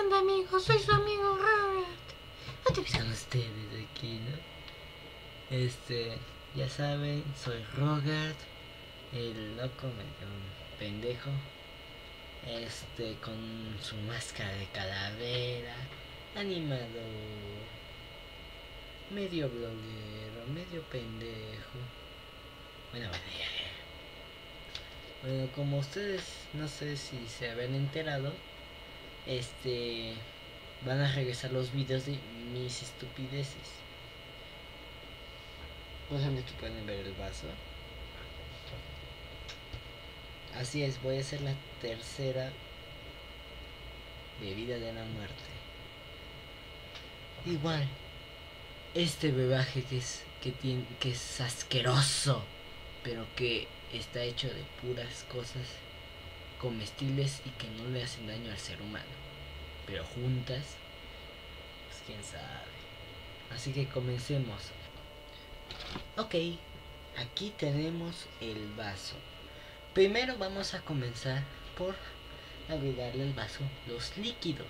onda, amigo? Soy su amigo Robert. ¿No te ves con ustedes aquí, no? Ya saben, soy Robert, el loco medio pendejo. Con su máscara de calavera, animador, medio bloguero, medio pendejo. Bueno, bueno, como ustedes no sé si se habían enterado, van a regresar los videos de mis estupideces. Por ejemplo, aquí pueden ver el vaso. Así es, voy a hacer la tercera bebida de la muerte. Igual, este bebaje que es asqueroso, pero que está hecho de puras cosas comestibles y que no le hacen daño al ser humano, pero juntas, pues quién sabe. Así que comencemos. Ok, aquí tenemos el vaso. Primero vamos a comenzar por agregarle al vaso los líquidos.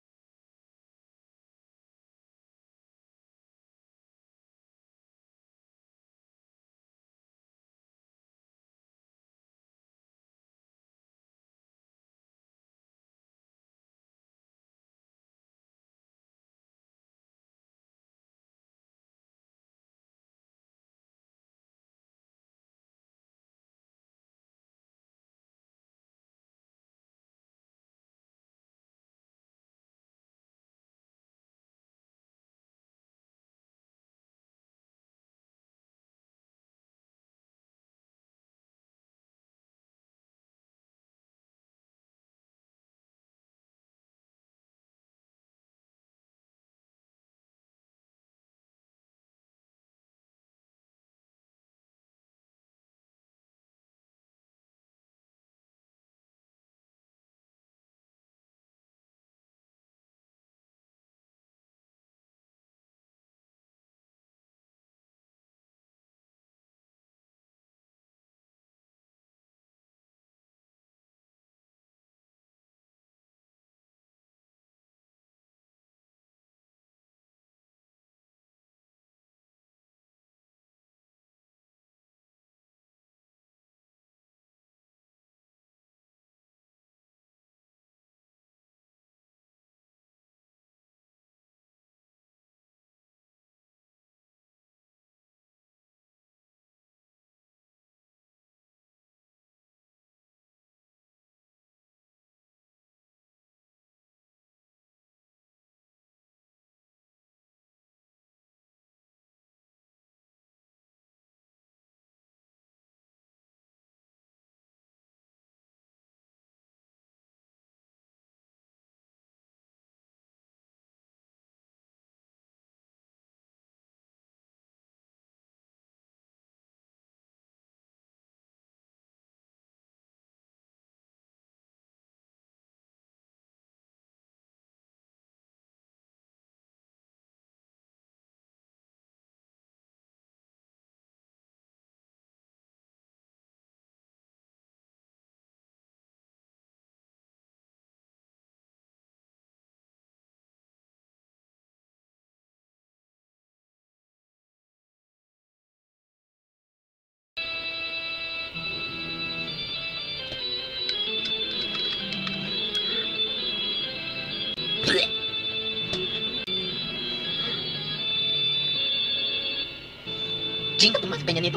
Chinga tu madre, Peña Nieto.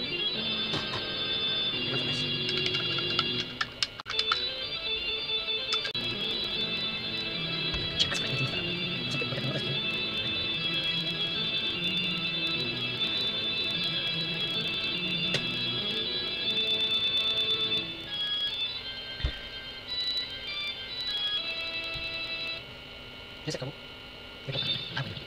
¿Ya se acabó? ¿Qué toca? Ah, bueno.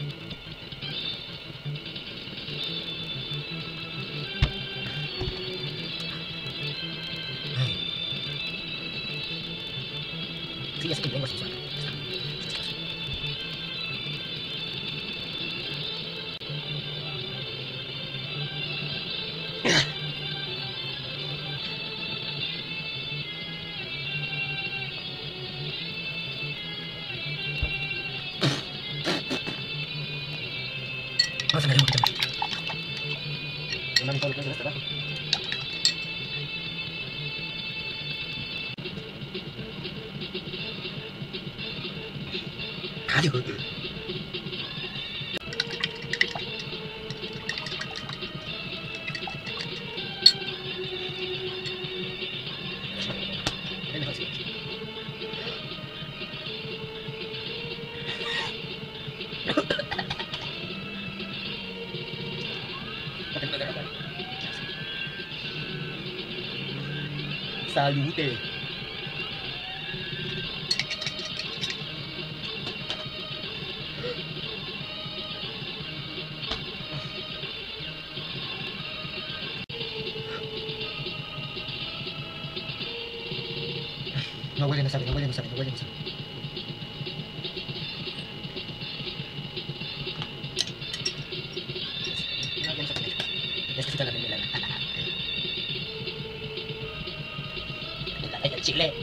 Sí, ya sé que mi lengua es sensual. vamos a caer un poquito más. No mames, todo lo que es de este abajo. Adiós. Es mejor así. Salute. No huele, no sabe, no huele, no sabe, no huele, no sabe. No, ya no sabe. Es que sí está la mermelada. El chile.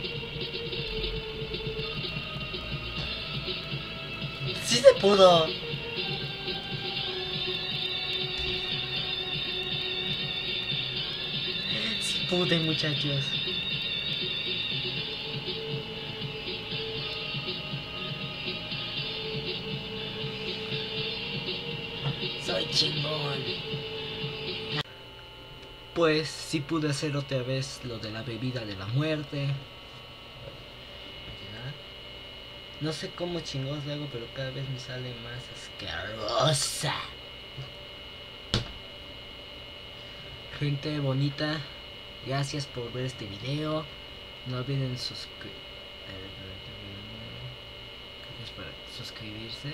Sí se pudo. Sí pude, muchachos. Soy chingón. Pues sí pude hacer otra vez lo de la bebida de la muerte. No sé cómo chingados le hago, pero cada vez me sale más asquerosa. Gente bonita, gracias por ver este video. No olviden suscribirse.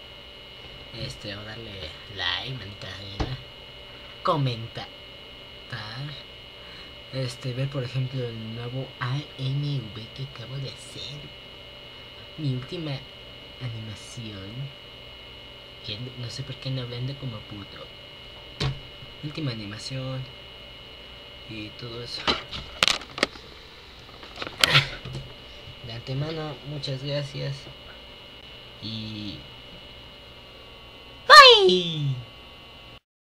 O darle like, manita arriba. Comentar. Ver por ejemplo el nuevo AMV que acabo de hacer. Mi última animación. Que no sé por qué no hablando como puto. Última animación. Y todo eso. De antemano, muchas gracias. Y... ¡bye!